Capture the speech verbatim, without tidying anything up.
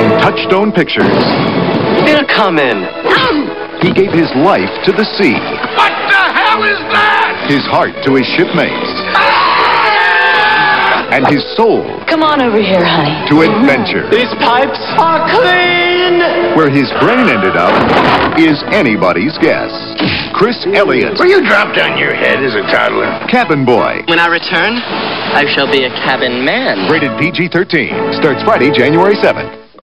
Touchstone Pictures. They're coming. He gave his life to the sea. What the hell is that? His heart to his shipmates. And his soul Come on over here, honey. to adventure. These pipes are clean. Where his brain ended up is anybody's guess. Chris Elliott, Were you dropped on your head as a toddler? Cabin Boy. When I return, I shall be a cabin man. Rated P G thirteen. Starts Friday, January seventh.